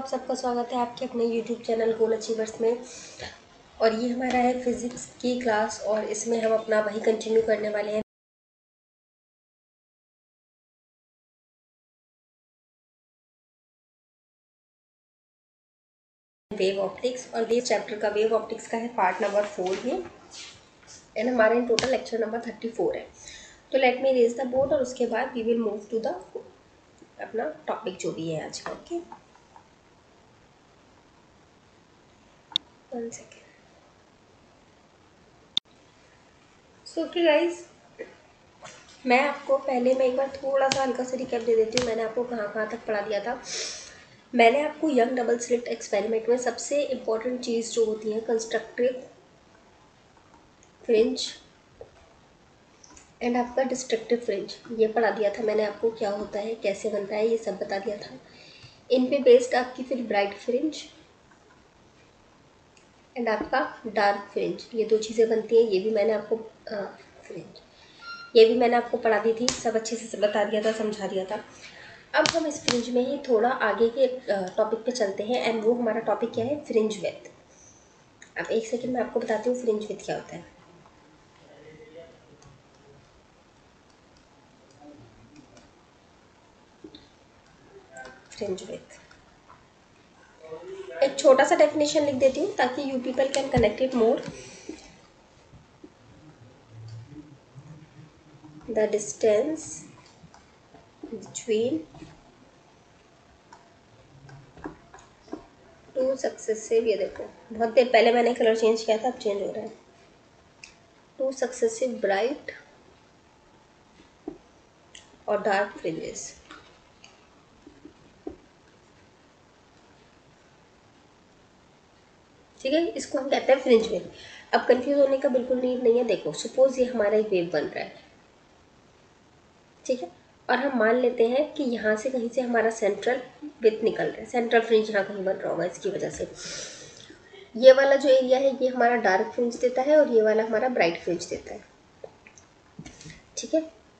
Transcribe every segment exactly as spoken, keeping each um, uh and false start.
आप सबका स्वागत है आपके अपने यूट्यूब चैनल गोल अचीवर्स में। और ये हमारा है फिज़िक्स की क्लास और इसमें हम अपना वही कंटिन्यू करने वाले हैं। वेव ऑप्टिक्स और वेव चैप्टर का वेव ऑप्टिक्स का है पार्ट नंबर फोर ये, एंड हमारे इन total lecture number thirty four है। तो let me raise the board और उसके बाद we will move to the अपना टॉपिक जो भी है आज का। Okay, one second. So okay guys, मैं आपको पहले मैं एक बार थोड़ा सा हल्का सा रिकैप दे देती हूँ। मैंने आपको कहाँ कहाँ तक पढ़ा दिया था। मैंने आपको यंग डबल स्लिट एक्सपेरिमेंट में सबसे इम्पोर्टेंट चीज़ जो होती है कंस्ट्रक्टिव फ्रिंज एंड आपका डिस्ट्रक्टिव फ्रिंज, ये पढ़ा दिया था मैंने आपको। क्या होता है, कैसे बनता है, ये सब बता दिया था। इन पे बेस्ड आपकी फिर ब्राइट फ्रिंज एंड आपका डार्क फ्रिंज, ये दो चीज़ें बनती हैं। ये भी मैंने आपको फ्रिंज ये भी मैंने आपको पढ़ा दी थी, सब अच्छे से बता दिया था, समझा दिया था। अब हम इस फ्रिंज में ही थोड़ा आगे के टॉपिक पे चलते हैं, एंड वो हमारा टॉपिक क्या है, फ्रिंज विड्थ। अब एक सेकंड मैं आपको बताती हूँ फ्रिंज विड्थ क्या होता है। फ्रिंज विड्थ एक छोटा सा डेफिनेशन लिख देती हूँ ताकि you people can connect it more. The distance between two successive, ये देखो बहुत देर पहले मैंने कलर चेंज किया था, अब चेंज हो रहा है। टू सक्सेसिव ब्राइट और डार्क फ्रिंजेस, ठीक है, इसको हम कहते हैं फ्रिंज वेव। अब कंफ्यूज होने का बिल्कुल नीड नहीं है। देखो सपोज ये हमारा एक वेव बन रहा है, ठीक है, और हम मान लेते हैं कि यहाँ से कहीं से हमारा सेंट्रल विथ निकल रहा है, सेंट्रल फ्रिंज यहाँ कहीं बन रहा होगा। इसकी वजह से ये वाला जो एरिया है ये हमारा डार्क फ्रिंज देता है और ये वाला हमारा ब्राइट फ्रिंज देता है, ठीक है।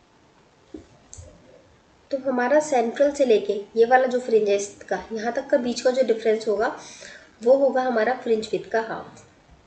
तो हमारा सेंट्रल से लेके ये वाला जो फ्रिंज है इसका यहाँ तक का बीच का जो डिफरेंस होगा वो होगा हमारा फ्रिंज विथ का हाफ।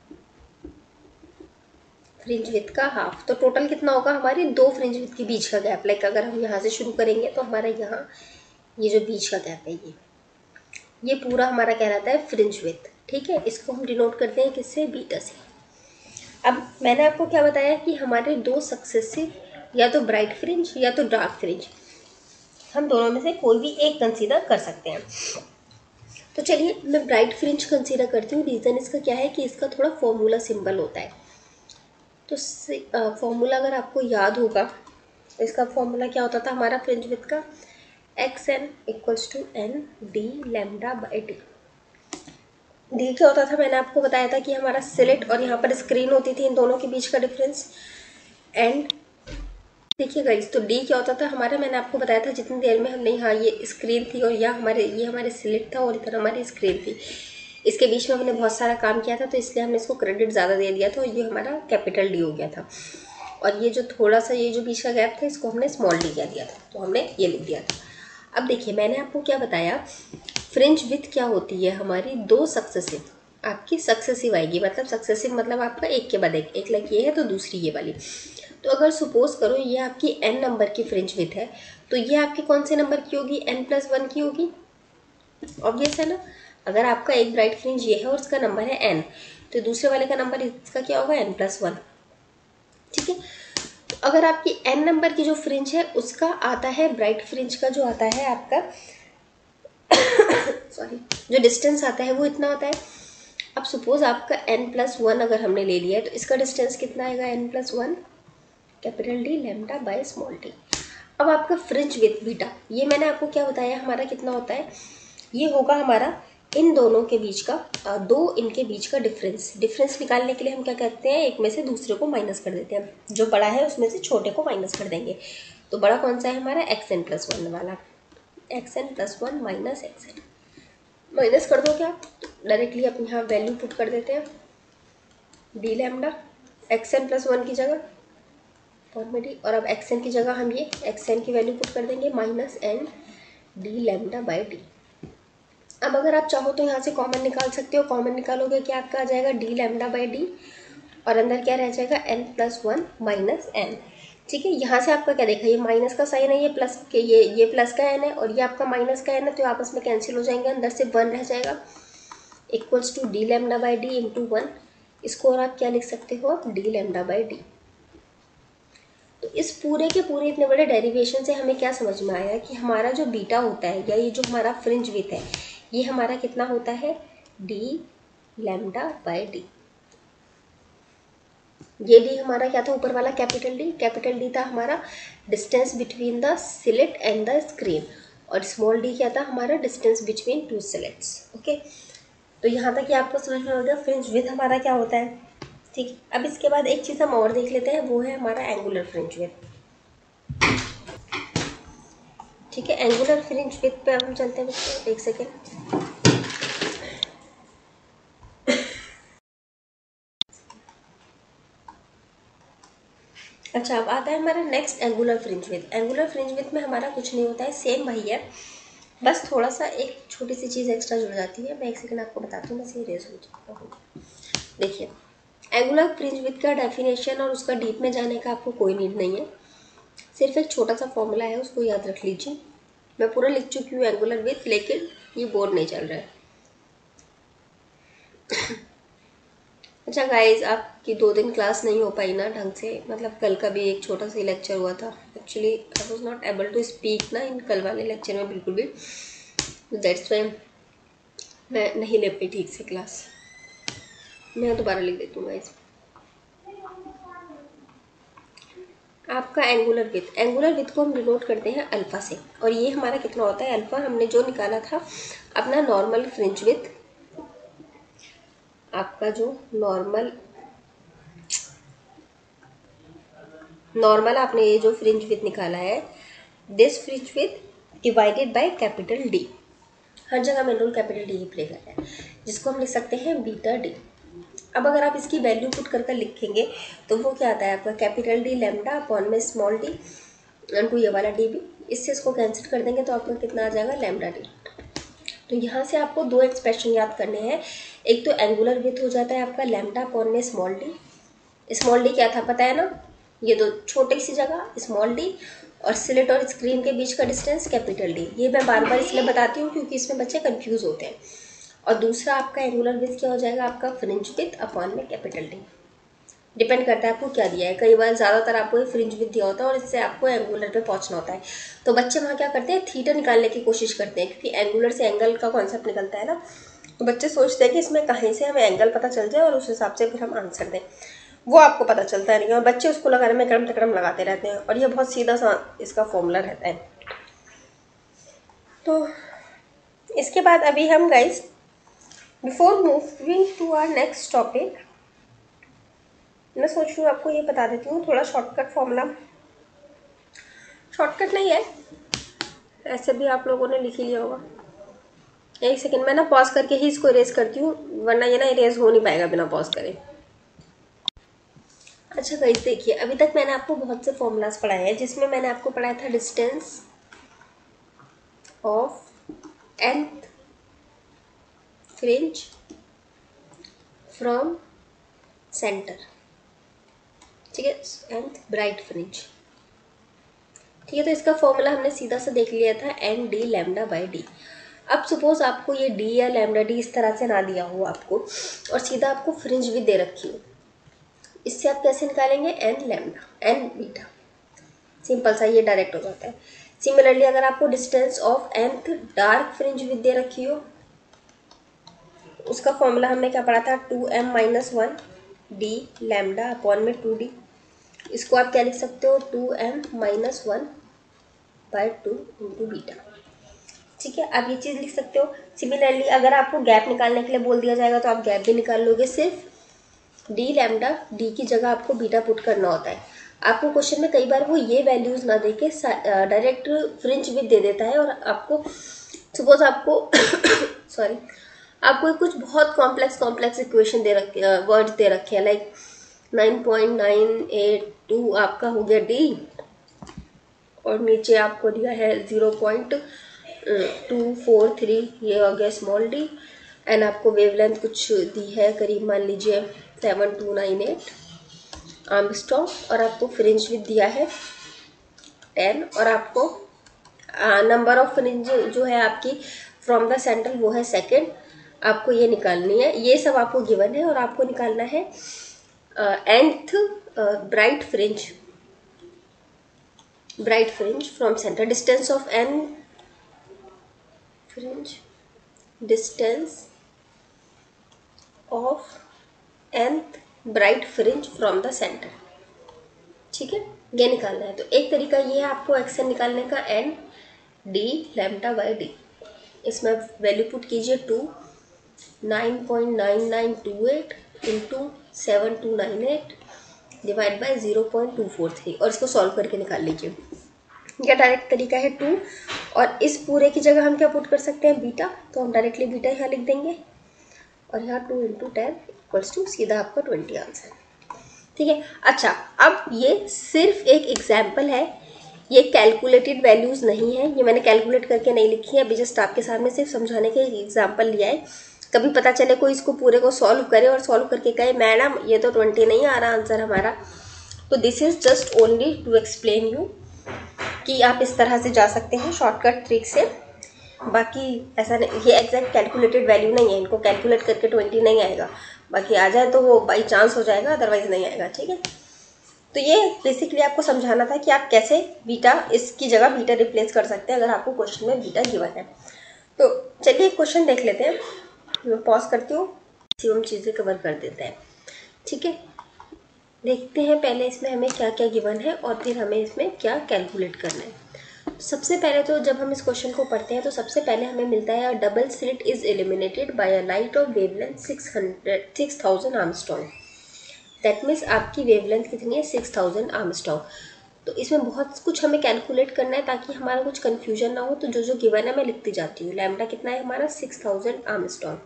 फ्रिंज विथ का हाफ, तो टोटल कितना होगा, हमारी दो फ्रिंज विथ के बीच का गैप। लाइक अगर हम यहाँ से शुरू करेंगे तो हमारा यहाँ ये जो बीच का गैप है ये ये पूरा हमारा कहलाता है फ्रिंज विथ, ठीक है। इसको हम डिनोट करते हैं किससे, बीटा से। अब मैंने आपको क्या बताया कि हमारे दो सक्सेसिव या तो ब्राइट फ्रिंज या तो डार्क फ्रिंज, हम दोनों में से कोई भी एक कंसीडर कर सकते हैं। तो चलिए मैं ब्राइट फ्रिंज कंसीडर करती हूँ। रीज़न इसका क्या है कि इसका थोड़ा फॉर्मूला सिंबल होता है। तो फॉर्मूला अगर आपको याद होगा तो इसका फॉर्मूला क्या होता था हमारा फ्रिंज विथ का, X N equals to N D lambda by D. D क्या होता था, मैंने आपको बताया था कि हमारा स्लिट और यहाँ पर स्क्रीन होती थी, इन दोनों के बीच का डिफरेंस। एंड देखिए गाइस, तो डी क्या होता था हमारा, मैंने आपको बताया था जितनी देर में हमने यहाँ ये स्क्रीन थी और यह हमारे ये हमारे स्लिट था और इधर हमारी स्क्रीन थी, इसके बीच में हमने बहुत सारा काम किया था तो इसलिए हमने इसको क्रेडिट ज़्यादा दे दिया था और ये हमारा कैपिटल डी हो गया था। और ये जो थोड़ा सा ये जो बीच का गैप था इसको हमने स्मॉल डी कह दिया था, तो हमने ये लिख दिया था। अब देखिए मैंने आपको क्या बताया, फ्रिंज विथ क्या होती है हमारी, दो सक्सेसिव आपकी सक्सेसिव आएगी। मतलब सक्सेसिव मतलब आपका एक के बाद एक, एक लाइक ये है तो दूसरी ये वाली। तो अगर सपोज करो ये आपकी एन नंबर की फ्रिंज विथ है तो ये आपकी कौन से नंबर की होगी, एन प्लस वन की होगी। ऑब्वियस है ना, अगर आपका एक ब्राइट फ्रिंज ये है और इसका नंबर है एन तो दूसरे वाले का नंबर इसका क्या होगा, एन प्लस वन, ठीक है। तो अगर आपकी एन नंबर की जो फ्रिंज है उसका आता है, ब्राइट फ्रिंज का जो आता है आपका सॉरी जो डिस्टेंस आता है वो इतना आता है। अब सपोज आपका एन प्लस वन अगर हमने ले लिया है तो इसका डिस्टेंस कितना आएगा, N plus one capital D lambda by small D. अब आपका फ्रिंज विथ बीटा, ये मैंने आपको क्या बताया हमारा कितना होता है, ये होगा हमारा इन दोनों के बीच का, दो इनके बीच का डिफरेंस। डिफरेंस निकालने के लिए हम क्या करते हैं, एक में से दूसरे को माइनस कर देते हैं, जो बड़ा है उसमें से छोटे को माइनस कर देंगे। तो बड़ा कौन सा है हमारा, एक्स एन प्लस वन वाला, X N plus one minus X N, minus कर दो क्या, डायरेक्टली अपने यहाँ वैल्यू पुट कर देते हैं, D lambda X N plus one की जगह फॉर्म डी, और अब एक्स एन की जगह हम ये एक्स एन की वैल्यू पुट कर देंगे minus N D lambda by D. अब अगर आप चाहो तो यहाँ से कॉमन निकाल सकते हो। कॉमन निकालोगे क्या आपका आ जाएगा डी लैम्डा बाई डी, और अंदर क्या रह जाएगा N plus one minus N. ठीक है, यहाँ से आपका क्या देखा, ये माइनस का साइन है, ये प्लस के, ये ये प्लस का एन है और ये आपका माइनस का एन है, तो आपस में कैंसिल हो जाएंगे, अंदर से वन रह जाएगा equals to D lambda by D into one. इसको और आप क्या लिख सकते हो, आप डी लैम्डा बाई डी। तो इस पूरे के पूरे इतने बड़े डेरिवेशन से हमें क्या समझ में आया कि हमारा जो बीटा होता है, या ये जो हमारा फ्रिंज विड्थ है, ये हमारा कितना होता है, डी लैम्डा बाई डी। ये डी हमारा क्या था, ऊपर वाला कैपिटल डी, कैपिटल डी था हमारा distance between the slit and the screen, और स्मॉल डी क्या था हमारा distance between two slits. Okay, तो यहाँ तक ये आपको समझ में आ गया फ्रिंज विड्थ हमारा क्या होता है। ठीक, अब इसके बाद एक चीज़ हम और देख लेते हैं, वो है हमारा एंगुलर फ्रिंज विड्थ। ठीक है, एंगुलर फ्रिंज विड्थ पे हम चलते हैं बच्चों, एक सेकेंड। अच्छा, अब आता है हमारा next angular fringe width. Angular fringe width में हमारा कुछ नहीं होता है, सेम वही है, बस थोड़ा सा एक छोटी सी चीज़ एक्स्ट्रा जुड़ जाती है। मैं एक सेकंड आपको बताती हूँ, बस ये रेस हो जाता हूँ। देखिए, एंगुलर फ्रिंज विड्थ का डेफिनेशन और उसका डीप में जाने का आपको कोई नीड नहीं है, सिर्फ एक छोटा सा फॉर्मूला है, उसको याद रख लीजिए। मैं पूरा लिख चुकी हूँ एंगुलर विड्थ, लेकिन ये बोर्ड नहीं चल रहा है। अच्छा गाइज, आपकी दो दिन क्लास नहीं हो पाई ना ढंग से, मतलब कल का भी एक छोटा सा लेक्चर हुआ था। Actually I was not able to speak ना इन कल वाले लेक्चर में बिल्कुल भी, दैट्स वाई मैं नहीं ले पाई ठीक से क्लास। मैं दोबारा लिख देती हूँ गाइज। आपका एंगुलर विड्थ, एंगुलर विड्थ को हम डिनोट करते हैं अल्फा से, और ये हमारा कितना होता है, अल्फा हमने जो निकाला था अपना नॉर्मल फ्रिंज विड्थ, आपका जो नॉर्मल नॉर्मल आपने ये जो फ्रिंज विड्थ निकाला है, this fringe width divided by capital D, हर जगह मेन रोल कैपिटल डी ही प्ले करता है, जिसको हम लिख सकते हैं बीटा डी। अब अगर आप इसकी वैल्यू पुट कर कर लिखेंगे तो वो क्या आता है आपका, कैपिटल डी लैम्डा अपॉन में स्मॉल डी इनटू ये वाला डी भी, इससे इसको कैंसिल कर देंगे तो आपका कितना आ जाएगा, लैम्डा डी। तो यहाँ से आपको दो एक्सप्रेशन याद करने हैं, एक तो एंगुलर विड्थ हो जाता है आपका लैम्डा अपॉन में स्मॉल डी। स्मॉल डी क्या था पता है ना, ये दो छोटी सी जगह स्मॉल डी, और स्लिट और स्क्रीन के बीच का डिस्टेंस कैपिटल डी। ये मैं बार बार इसलिए बताती हूँ क्योंकि इसमें बच्चे कंफ्यूज होते हैं। और दूसरा आपका एंगुलर विड्थ क्या हो जाएगा, आपका फ्रिंज विड्थ अपॉन में कैपिटल डी। डिपेंड करता है आपको क्या दिया है, कई बार ज़्यादातर आपको फ्रिंज विड्थ दिया होता है और इससे आपको एंगुलर पे पहुंचना होता है, तो बच्चे वहाँ क्या करते हैं, थीटा निकालने की कोशिश करते हैं, क्योंकि एंगुलर से एंगल का कॉन्सेप्ट निकलता है ना, तो बच्चे सोचते हैं कि इसमें कहीं से हमें एंगल पता चल जाए और उस हिसाब से फिर हम आंसर दें। वो आपको पता चलता नहीं है और बच्चे उसको लगाने में क्रम तक्रम लगाते रहते हैं, और ये बहुत सीधा सा इसका फॉर्मूला रहता है। तो इसके बाद अभी हम guys, before moving to our next topic, मैं सोच रही हूँ आपको ये बता देती हूँ थोड़ा शॉर्टकट फॉर्मूला। शॉर्टकट नहीं है, ऐसे भी आप लोगों ने लिख ही लिया होगा। एक सेकंड, मैं ना पॉज करके ही इसको इरेज करती हूँ, वरना ये ना इरेज हो नहीं पाएगा बिना पॉज करे। अच्छा गाइस देखिए, अभी तक मैंने आपको बहुत से फॉर्मूलाज पढ़ाए हैं, जिसमें मैंने आपको पढ़ाया था distance of nth fringe from centre, ठीक है, nth ब्राइट फ्रिंज। ठीक है, तो इसका फॉर्मूला हमने सीधा सा देख लिया था, n D lambda by D. अब सपोज आपको ये डी या लैम्डा डी इस तरह से ना दिया हो आपको, और सीधा आपको फ्रिंज भी दे रखी हो, इससे आप कैसे निकालेंगे, n lambda n beta, simple सा ये डायरेक्ट हो जाता है। सिमिलरली अगर आपको distance of nth dark fringe width दे रखी हो, उसका फॉर्मूला हमने क्या पढ़ा था, two m minus one D lambda upon में टू डी। इसको आप क्या लिख सकते हो, two m minus one by two into beta. ठीक है, आप ये चीज़ लिख सकते हो। सिमिलरली अगर आपको गैप निकालने के लिए बोल दिया जाएगा तो आप गैप भी निकाल लोगे, सिर्फ डी लैम्डा डी की जगह आपको बीटा पुट करना होता है। आपको क्वेश्चन में कई बार वो ये वैल्यूज ना दे के डायरेक्ट फ्रिंज विद दे देता है, और आपको सपोज आपको सॉरी आपको कुछ बहुत कॉम्प्लेक्स कॉम्प्लेक्स इक्वेशन दे रखे, वर्ड्स दे रखे हैं, like nine point nine eight two आपका हो गया डी, और नीचे आपको दिया है zero point two four three ये हो गया स्मॉल डी, एंड आपको वेवलेंथ कुछ दी है करीब मान लीजिए seven two nine eight angstrom, और आपको फ्रिंज विड्थ दिया है टेन, और आपको नंबर ऑफ फ्रिंज जो है आपकी फ्रॉम द सेंटर वो है सेकेंड, आपको ये निकालनी है, ये सब आपको गिवन है, और आपको निकालना है nth bright fringe, bright fringe from centre, distance of n fringe, distance of nth bright fringe from the centre, ठीक है, ये निकालना है। तो एक तरीका ये है आपको एक्शन निकालने का, n D lambda by D, इसमें वैल्यू पुट कीजिए two nine point nine nine two eight into seven two nine eight divide by zero point two four three, और इसको सॉल्व करके निकाल लीजिए। यह डायरेक्ट तरीका है टू, और इस पूरे की जगह हम क्या पुट कर सकते हैं, बीटा, तो हम डायरेक्टली बीटा यहाँ लिख देंगे, और यहाँ two into ten equals to सीधा आपका ट्वेंटी आंसर, ठीक है। अच्छा, अब ये सिर्फ एक एग्जाम्पल है, ये कैलकुलेटेड वैल्यूज़ नहीं है, ये मैंने कैलकुलेट करके नहीं लिखी है, अभी जस्ट आपके सामने सिर्फ समझाने के एग्जाम्पल लिया है। कभी पता चले कोई इसको पूरे को सॉल्व करे और सॉल्व करके कहे मैडम ये तो ट्वेंटी नहीं आ रहा आंसर हमारा, तो this is just only to explain you कि आप इस तरह से जा सकते हैं शॉर्टकट ट्रिक से, बाकी ऐसा नहीं, ये एग्जैक्ट कैलकुलेटेड वैल्यू नहीं है, इनको कैलकुलेट करके ट्वेंटी नहीं आएगा, बाकी आ जाए तो वो बाई चांस हो जाएगा, अदरवाइज नहीं आएगा, ठीक है। तो ये बेसिकली आपको समझाना था कि आप कैसे बीटा, इसकी जगह बीटा रिप्लेस कर सकते हैं अगर आपको क्वेश्चन में बीटा गिवन है। तो चलिए क्वेश्चन देख लेते हैं, मैं पॉज करती हूँ, मैक्सिमम चीज़ें कवर कर देते हैं, ठीक है। देखते हैं पहले इसमें हमें क्या क्या गिवन है और फिर हमें इसमें क्या कैलकुलेट करना है। सबसे पहले तो जब हम इस क्वेश्चन को पढ़ते हैं तो सबसे पहले हमें मिलता है double slit is illuminated by a light of wavelength six hundred six thousand angstrom, that means आपकी वेवलेंथ कितनी है, सिक्स थाउजेंड आर्मस्ट्रॉन्ग। तो इसमें बहुत कुछ हमें कैलकुलेट करना है ताकि हमारा कुछ कन्फ्यूजन ना हो, तो जो जो गिवन है मैं लिखती जाती हूँ। लैम्डा कितना है हमारा, सिक्स थाउजेंड आर्मस्ट्रॉन्ग,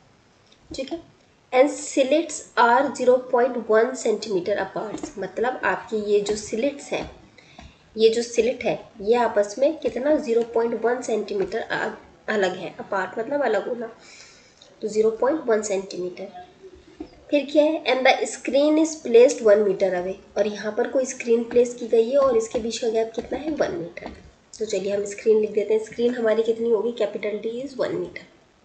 ठीक है। And slits are zero point one centimetre apart, मतलब आपकी ये जो स्लिट्स है, ये जो स्लिट है ये आपस में कितना ज़ीरो पॉइंट वन सेंटीमीटर अलग है, अपार्ट मतलब अलग होना, तो ज़ीरो पॉइंट वन सेंटीमीटर। फिर क्या है, and the screen is placed one metre away, और यहाँ पर कोई स्क्रीन प्लेस की गई है और इसके बीच का गैप कितना है, वन मीटर। तो चलिए हम स्क्रीन लिख देते हैं, स्क्रीन हमारी कितनी होगी, capital D is one metre.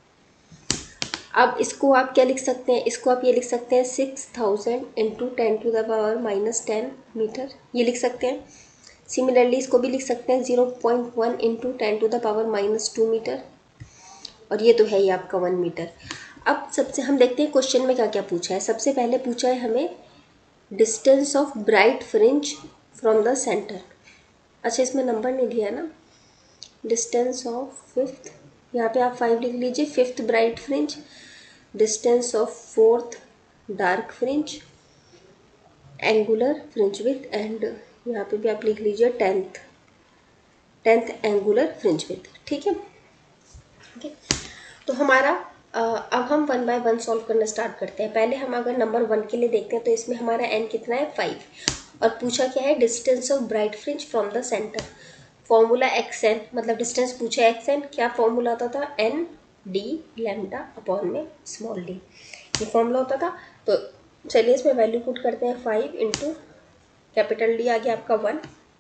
अब इसको आप क्या लिख सकते हैं, इसको आप ये लिख सकते हैं six thousand into ten to the power minus ten metre, ये लिख सकते हैं। सिमिलरली इसको भी लिख सकते हैं zero point one into ten to the power minus two metre, और ये तो है ही आपका वन मीटर। अब सबसे हम देखते हैं क्वेश्चन में क्या क्या पूछा है। सबसे पहले पूछा है हमें distance of bright fringe from the centre. अच्छा, इसमें नंबर नहीं दिया है ना, डिस्टेंस ऑफ फिफ्थ, यहाँ पे आप फाइव लिख लीजिए, fifth bright fringe, distance of fourth dark fringe, angular fringe width, and यहाँ पे भी आप लिख लीजिए tenth tenth angular fringe width, ठीक है। ओके, तो हमारा आ, अब हम वन बाय वन सॉल्व करना स्टार्ट करते हैं। पहले हम अगर नंबर वन के लिए देखते हैं तो इसमें हमारा एन कितना है, फाइव, और पूछा क्या है, distance of bright fringe from the centre. Formula x n, मतलब डिस्टेंस पूछा एक्स एन, क्या फॉर्मूला होता था, एन डी लैम्डा अपॉन में स्मॉल डी, ये फॉर्मूला होता था। तो चलिए इसमें वैल्यू पुट करते हैं, फाइव इंटू कैपिटल डी आ गया आपका वन,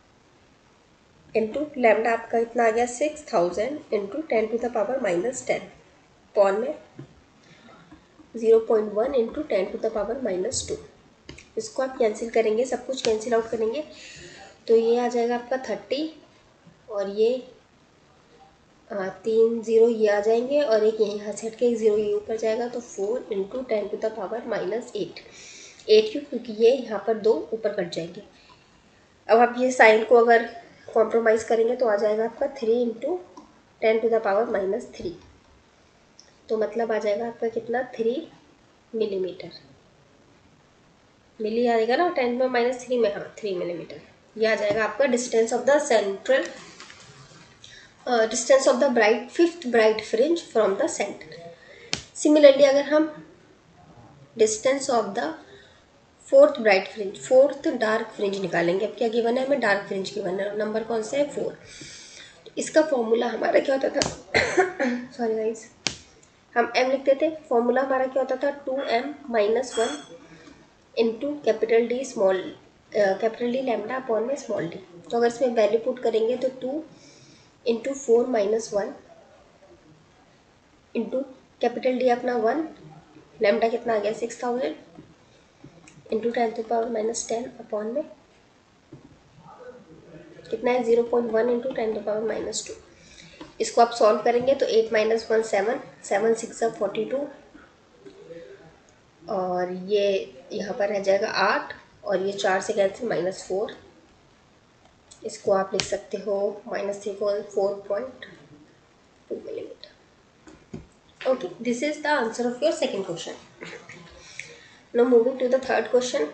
इंटू लैम्डा आपका इतना आ गया six thousand into ten to the power minus ten, upon में zero point one into ten to the power minus two. इसको आप कैंसिल करेंगे, सब कुछ कैंसिल आउट करेंगे, तो ये आ जाएगा आपका थर्टी, और ये आ, तीन ज़ीरो ये आ जाएंगे, और एक यहीं हाथ से हट के एक ज़ीरो ये ऊपर जाएगा, तो four into ten to the power minus eight, eight क्यों, क्योंकि ये यहाँ पर दो ऊपर कट जाएंगे। अब आप ये साइन को अगर कॉम्प्रोमाइज़ करेंगे तो आ जाएगा आपका three into ten to the power minus three, तो मतलब आ जाएगा आपका कितना, थ्री मिलीमीटर, मिली आएगा ना, टेन में माइनस थ्री में, हाँ थ्री मिलीमीटर, ये आ जाएगा आपका distance of the central, distance of the bright fifth bright fringe from the centre. Similarly अगर हम distance of the fourth bright fringe, fourth dark fringe निकालेंगे, अब क्या गिवन है हमें, डार्क फ्रिंज गिवन है, नंबर कौन सा है, फोर। इसका फॉर्मूला हमारा क्या होता था, सॉरी गाइस, हम m लिखते थे, फॉर्मूला हमारा क्या होता था, two m minus one into capital D small capital D lambda upon में स्मॉल डी। तो अगर इसमें वैल्यू पुट करेंगे तो two into four minus one into capital D अपना वन, लैम्डा कितना आ गया six thousand, into ten to power minus ten upon में कितना है zero point one into ten to power minus two. इसको आप सॉल्व करेंगे तो eight minus one seven, seven six है फोर्टी टू, और ये यहाँ पर रह जाएगा आठ, और ये चार से कैंसिल माइनस फोर। इसको आप लिख सकते हो माइनस थ्री को four point two millimetre. Okay, this is the answer of your second question. Now moving to the third question.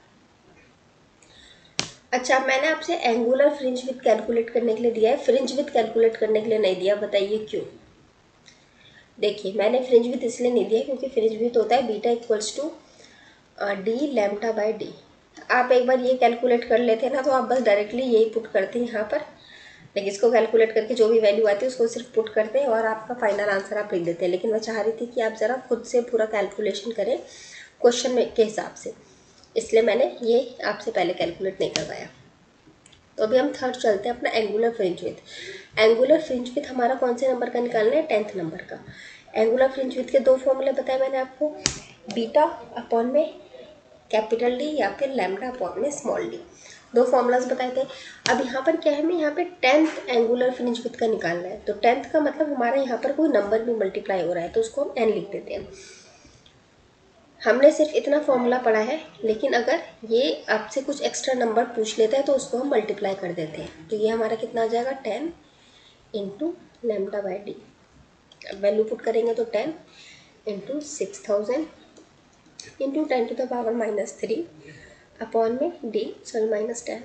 अच्छा, मैंने आपसे एंगुलर फ्रिंज विथ कैलकुलेट करने के लिए दिया है, फ्रिंज विथ कैलकुलेट करने के लिए नहीं दिया, बताइए क्यों। देखिए, मैंने फ्रिंज विथ इसलिए नहीं दिया क्योंकि फ्रिंज विथ होता है beta equals to D lambda by D. आप एक बार ये कैलकुलेट कर लेते ना तो आप बस डायरेक्टली यही पुट करते हैं यहाँ पर, लेकिन इसको कैलकुलेट करके जो भी वैल्यू आती है उसको सिर्फ पुट करते हैं और आपका फाइनल आंसर आप लिख देते हैं। लेकिन मैं चाह रही थी कि आप ज़रा खुद से पूरा कैलकुलेशन करें क्वेश्चन में के हिसाब से, इसलिए मैंने ये आपसे पहले कैलकुलेट नहीं करवाया। तो अभी हम थर्ड चलते हैं अपना angular fringe width. Angular fringe width हमारा कौन से नंबर का निकालना है, टेंथ नंबर का। एंगुलर फ्रिंज विथ के दो फॉर्मूले बताए मैंने आपको, बीटा अपॉन में कैपिटल डी या फिर लैम्डा अपॉन में स्मॉल डी, दो फॉर्मूलाज बताए थे। अब यहाँ पर क्या है, हमें यहाँ पे टेंथ एंगुलर फ्रिंज विथ का निकालना है। तो टेंथ का मतलब हमारा यहाँ पर कोई नंबर भी मल्टीप्लाई हो रहा है तो उसको हम एन लिख देते हैं। हमने सिर्फ इतना फॉर्मूला पढ़ा है, लेकिन अगर ये आपसे कुछ एक्स्ट्रा नंबर पूछ लेता है तो उसको हम मल्टीप्लाई कर देते हैं। तो ये हमारा कितना आ जाएगा, ten into lambda by D. अब वैल्यू पुट करेंगे तो ten into six thousand into ten to the power minus three upon में D sorry minus ten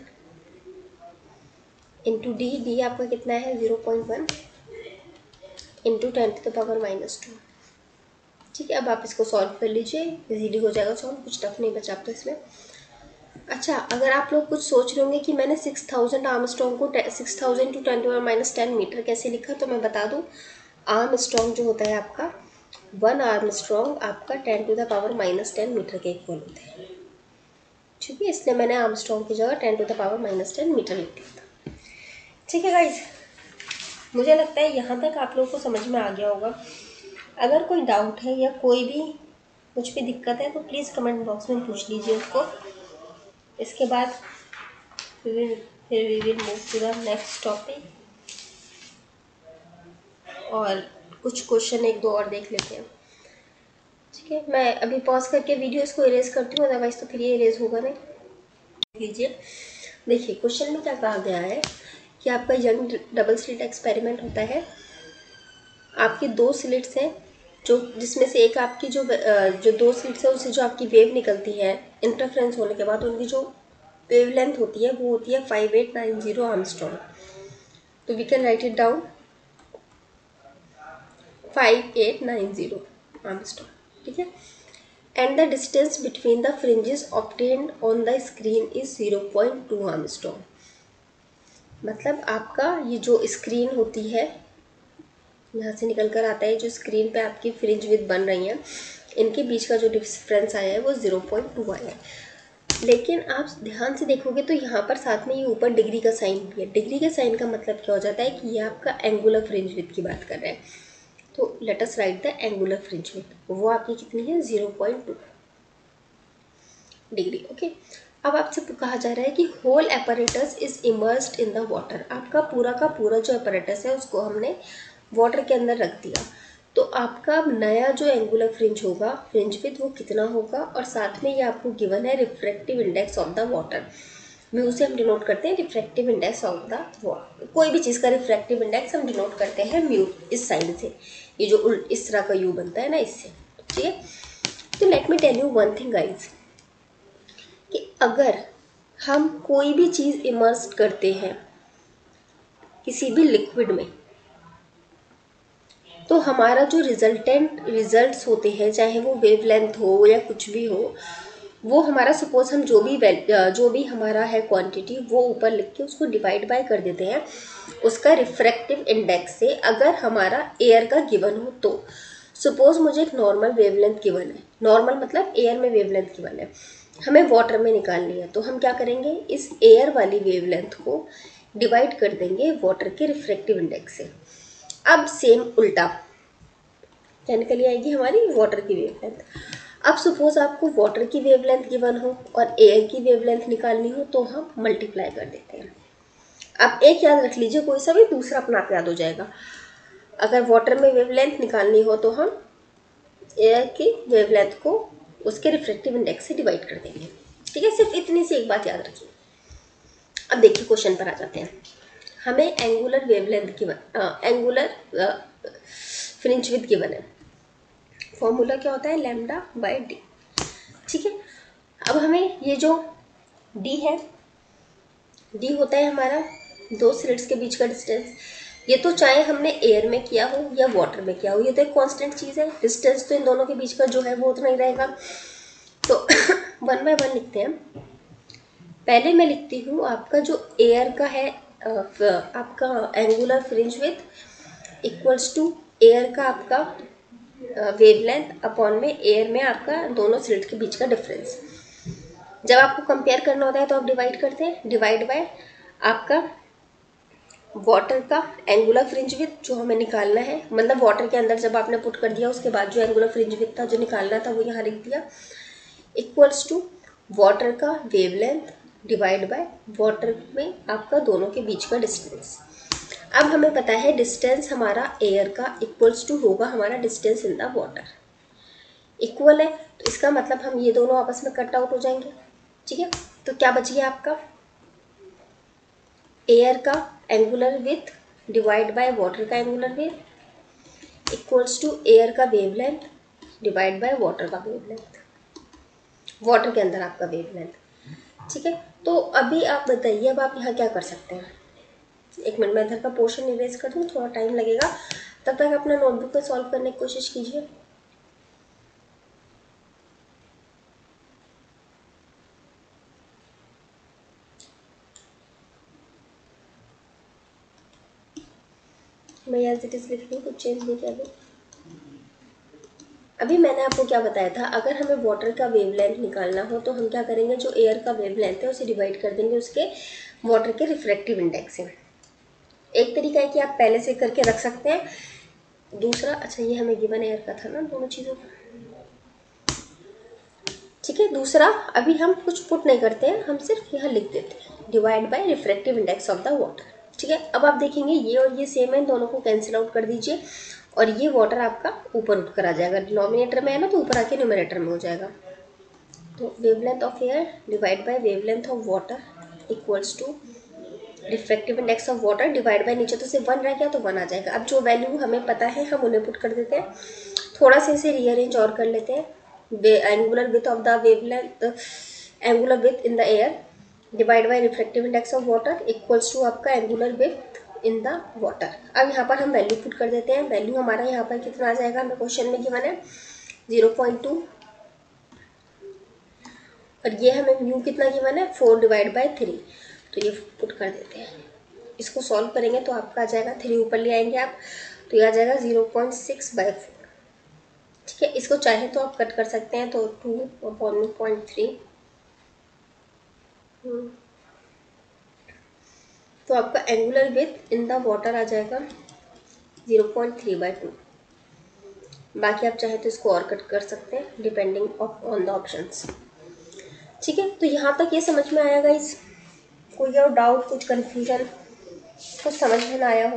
into D, D आपका कितना है zero point one into ten to the power minus two. ठीक है, अब आप इसको सॉल्व कर लीजिए, इजीली हो जाएगा सॉल्व, कुछ टफ नहीं बचा आप तो इसमें। अच्छा, अगर आप लोग कुछ सोच रहे होंगे कि मैंने सिक्स थाउजेंड आर्मस्ट्रॉन्ग को six thousand to ten to power minus ten metre कैसे लिखा, तो मैं बता दूँ, आर्मस्ट्रॉन्ग जो होता है आपका, वन आर्मस्ट्रॉन्ग आपका ten to the power minus ten metre के इक्वल होते हैं। ठीक है, इसलिए मैंने आर्मस्ट्रॉन्ग की जगह ten to the power minus ten metre लिख दिया था। ठीक है गाइज, मुझे लगता है यहाँ तक आप लोगों को समझ में आ गया होगा। अगर कोई डाउट है या कोई भी कुछ भी दिक्कत है तो प्लीज़ कमेंट बॉक्स में पूछ लीजिए उसको। इसके बाद फिर we will move to the next topic और कुछ क्वेश्चन एक दो और देख लेते हैं। ठीक है, मैं अभी पॉज करके वीडियो इसको इरेज करती हूँ, अदरवाइज तो फिर ये इरेज होगा नहीं। लीजिए, देखिए क्वेश्चन में क्या कहा गया है कि आपका यंग डबल स्लिट एक्सपेरिमेंट होता है। आपकी दो स्लिट्स हैं, जो जिसमें से एक आपकी जो जो दो स्लिट्स है उससे जो आपकी वेव निकलती है इंटरफ्रेंस होने के बाद, उनकी जो वेव लेंथ होती है वो होती है five eight nine zero angstrom. तो we can write it down, five eight nine zero angstrom. ठीक है, and the distance between the fringes obtained on the screen is zero point two angstrom. मतलब आपका ये जो स्क्रीन होती है, यहाँ से निकल कर आता है, जो स्क्रीन पे आपकी फ्रिंज विथ बन रही हैं, इनके बीच का जो डिफरेंस आया है वो ज़ीरो पॉइंट टू आया है। लेकिन आप ध्यान से देखोगे तो यहाँ पर साथ में ये ऊपर डिग्री का साइन भी है। डिग्री के साइन का मतलब क्या हो जाता है कि ये आपका एंगुलर फ्रिंज विथ की बात कर रहे हैं। तो let us write the angular fringe width, वो आपकी कितनी है, zero point two degree. Okay, अब आपसे कहा जा रहा है कि whole apparatus is immersed in the water. आपका पूरा का पूरा जो एपरेटस है उसको हमने वाटर के अंदर रख दिया, तो आपका नया जो एंगुलर फ्रिंज होगा, फ्रिंज विथ, वो कितना होगा, और साथ में ये आपको गिवन है refractive index of the water. Mu से हम डिनोट करते हैं refractive index of the water. कोई भी चीज़ का रिफ्रैक्टिव इंडेक्स हम डिनोट करते हैं म्यू, इस साइन से, ये जो उल्ट इस तरह का यू बनता है ना, इससे। ठीक है, तो let me tell you one thing guys, कि अगर हम कोई भी चीज़ इमर्स करते हैं किसी भी लिक्विड में, तो हमारा जो रिजल्टेंट रिजल्ट्स होते हैं, चाहे वो वेवलेंथ हो या कुछ भी हो, वो हमारा सपोज हम जो भी जो भी हमारा है क्वांटिटी, वो ऊपर लिख के उसको डिवाइड बाय कर देते हैं, उसका रिफ्रैक्टिव इंडेक्स से अगर हमारा एयर का गिवन हो तो। सपोज मुझे एक नॉर्मल वेवलेंथ गिवन है, नॉर्मल मतलब एयर में वेवलेंथ गिवन है, हमें वाटर में निकालनी है, तो हम क्या करेंगे, इस एयर वाली वेवलेंथ को डिवाइड कर देंगे वाटर के रिफ्रैक्टिव इंडेक्स से। अब सेम उल्टा क्या निकली आएगी हमारी वाटर की वेवलेंथ। अब सपोज आपको वाटर की वेवलेंथ गिवन हो और एयर की वेवलेंथ निकालनी हो तो हम मल्टीप्लाई कर देते हैं। अब एक याद रख लीजिए, कोई सा भी दूसरा अपना आप याद हो जाएगा। अगर वाटर में वेवलेंथ निकालनी हो तो हम एयर की वेवलेंथ को उसके रिफ्रैक्टिव इंडेक्स से डिवाइड कर देंगे। ठीक है, सिर्फ इतनी सी एक बात याद रखिए। अब देखिए क्वेश्चन पर आ जाते हैं। हमें angular wavelength given, angular fringe width given है। फॉर्मूला क्या होता है, लैम्डा बाय डी। ठीक है, अब हमें ये जो डी है, डी होता है हमारा दो स्लिट्स के बीच का डिस्टेंस। ये तो चाहे हमने एयर में किया हो या वाटर में किया हो, ये तो एक कांस्टेंट चीज़ है। डिस्टेंस तो इन दोनों के बीच का जो है वो उतना ही रहेगा। तो वन बाय वन लिखते हैं। पहले मैं लिखती हूँ आपका जो एयर का है, आपका angular fringe width equals to air का आपका वेवलेंथ अपॉन में एयर में आपका दोनों स्लिट के बीच का डिफरेंस। जब आपको कंपेयर करना होता है तो आप डिवाइड करते हैं, डिवाइड बाय आपका वाटर का एंगुलर फ्रिंज विड्थ जो हमें निकालना है, मतलब वाटर के अंदर जब आपने पुट कर दिया उसके बाद जो एंगुलर फ्रिंज विड्थ था जो निकालना था वो यहाँ लिख दिया, इक्वल्स टू वाटर का वेवलेंथ डिवाइड बाय वाटर में आपका दोनों के बीच का डिस्टेंस। अब हमें पता है डिस्टेंस हमारा एयर का इक्वल्स टू होगा हमारा distance in the water. Equal है तो इसका मतलब हम ये दोनों आपस में कट आउट हो जाएंगे। ठीक है, तो क्या बच गया आपका, एयर का angular width divide by water का angular width equals to air का वेवलेंथ डिवाइड बाय वाटर का वेवलेंथ, वाटर के अंदर आपका वेवलेंथ। ठीक है, तो अभी आप बताइए अब आप यहाँ क्या कर सकते हैं। एक मिनट में इधर का पोर्शन इरेज कर दूँ, थोड़ा टाइम लगेगा, तब तक अपना नोटबुक पे सॉल्व करने की कोशिश कीजिए। मैं एज इट इज लिख रही हूँ, कुछ चेंज नहीं किया अभी। अभी मैंने आपको क्या बताया था, अगर हमें वाटर का वेवलेंथ निकालना हो तो हम क्या करेंगे, जो एयर का वेवलेंथ है उसे डिवाइड कर देंगे उसके वाटर के रिफ्रैक्टिव इंडेक्स से। एक तरीका है कि आप पहले से करके रख सकते हैं, दूसरा, अच्छा ये हमें गिवन एयर का था ना दोनों चीज़ों का। ठीक है, दूसरा अभी हम कुछ पुट नहीं करते हैं, हम सिर्फ यहाँ लिख देते हैं divide by refractive index of the water. ठीक है, अब आप देखेंगे ये और ये सेम है, दोनों को कैंसिल आउट कर दीजिए और ये वाटर आपका ऊपर उठ कर आ जाएगा, डिनोमिनेटर में है ना तो ऊपर आके न्यूमरेटर में हो जाएगा। तो wavelength of air divide by wavelength of water equals to refractive index of water divide by, नीचे तो सिर्फ वन रह गया तो वन आ जाएगा। अब जो वैल्यू हमें पता है हम उन्हें पुट कर देते हैं, थोड़ा सा इसे रीअरेंज और कर लेते हैं। Angular width of the wavelength, angular width in the air divide by refractive index of water equals to आपका angular width in the water. अब यहाँ पर हम वैल्यू पुट कर देते हैं, वैल्यू हमारा यहाँ पर कितना आ जाएगा, हमें क्वेश्चन में गिवन है जीरो पॉइंट टू और ये हमें म्यू कितना गिवन है फोर डिवाइड बाय थ्री, तो ये पुट कर देते हैं। इसको सॉल्व करेंगे तो आपका आ जाएगा, थ्री ऊपर ले आएंगे आप तो ये आ जाएगा zero point six by four. ठीक है, इसको चाहे तो आप कट कर सकते हैं, तो टू अपॉन पॉइंट थ्री, तो आपका angular width in the water आ जाएगा zero point three by two. बाकी आप चाहे तो इसको और कट कर सकते हैं डिपेंडिंग ऑन द ऑप्शंस। ठीक है, तो यहाँ तक ये समझ में आया गाइस, कोई और डाउट, कुछ कन्फ्यूजन, कुछ समझ में ना आया हो?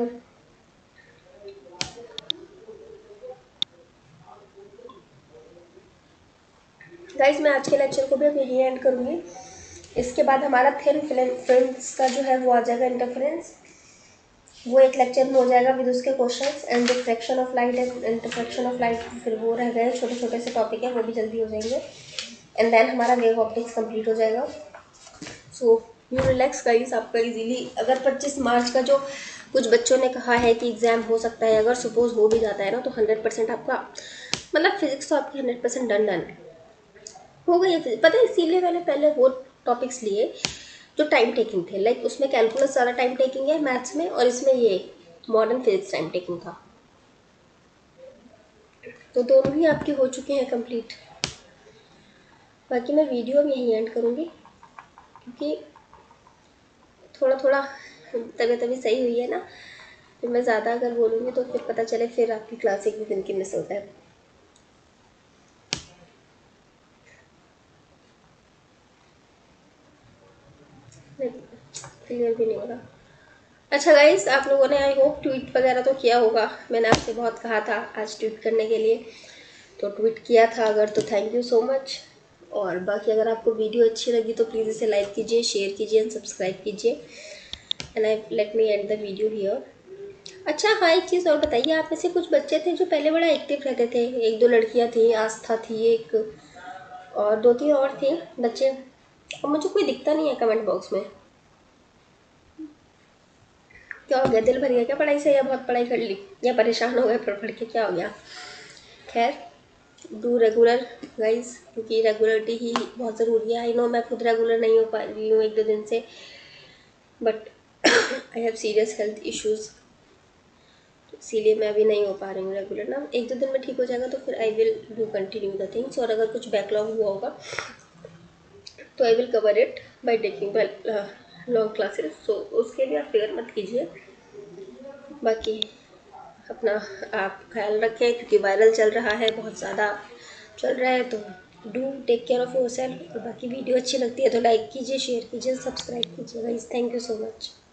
गाइस मैं आज के लेक्चर को भी अब यही एंड करूँगी। इसके बाद हमारा थिन फिल्म्स का जो है वो आ जाएगा इंटरफेरेंस, वो एक लेक्चर में हो जाएगा विद उसके questions and diffraction of light and interference of light, फिर वो रह गए छोटे छोटे से टॉपिक है वो भी जल्दी हो जाएंगे एंड देन हमारा वेव ऑप्टिक्स कंप्लीट हो जाएगा। सो यू रिलैक्स गाइस, आपका इजीली अगर पच्चीस मार्च का जो कुछ बच्चों ने कहा है कि एग्जाम हो सकता है, अगर सपोज हो भी जाता है ना तो हंड्रेड परसेंट आपका मतलब फिजिक्स तो आपकी हंड्रेड परसेंट डन डन है हो गई है। पता है इसीलिए मैंने पहले वो टॉपिक्स लिए जो टाइम टेकिंग थे, लाइक उसमें कैलकुलस सारा टाइम टेकिंग है मैथ्स में, और इसमें ये मॉडर्न फिजिक्स टाइम टेकिंग था। तो दोनों ही आपके हो चुके हैं कंप्लीट। बाकी मैं वीडियो अब यहीं एंड करूँगी, क्योंकि थोड़ा थोड़ा तबीयत अभी सही हुई है ना, फिर मैं ज़्यादा अगर बोलूँगी तो फिर पता चले फिर आपकी क्लास एक भी दिन की मिस होता है। क्लियर भी नहीं हो रहा। अच्छा गाइस, आप लोगों ने आई होप ट्वीट वगैरह तो किया होगा। मैंने आपसे बहुत कहा था आज ट्वीट करने के लिए, तो ट्वीट किया था अगर, तो थैंक यू सो मच। और बाकी अगर आपको वीडियो अच्छी लगी तो प्लीज़ इसे लाइक कीजिए, शेयर कीजिए एंड सब्सक्राइब कीजिए। And I let me end the video here. अच्छा हाँ, एक चीज़ और बताइए, आप में से कुछ बच्चे थे जो पहले बड़ा एक्टिव रहते थे, एक दो लड़कियां थी, आस्था थी एक, और दो तीन और थी बच्चे, और मुझे कोई दिखता नहीं है कमेंट बॉक्स में। क्या हो गया, दिल भर गया क्या पढ़ाई से, या बहुत पढ़ाई कर ली, या परेशान हो गए पढ़ पढ़ के, क्या हो गया? खैर, डू रेगुलर गाइज, क्योंकि रेगुलरिटी ही बहुत ज़रूरी है। आई नो मैं खुद रेगुलर नहीं हो पा रही हूँ एक दो दिन से, but I have serious health issues, इसीलिए मैं अभी नहीं हो पा रही हूँ रेगुलर ना। एक दो दिन में ठीक हो जाएगा तो फिर I will do continue the things, और अगर कुछ बैकलॉग हुआ होगा तो I will cover it by taking long classes. So उसके लिए आप फिक्र मत कीजिए। बाकी अपना आप ख्याल रखें, क्योंकि वायरल चल रहा है, बहुत ज़्यादा चल रहा है, तो do take care of yourself. और बाकी वीडियो अच्छी लगती है तो लाइक कीजिए, शेयर कीजिए, सब्सक्राइब कीजिए guys. Thank you so much.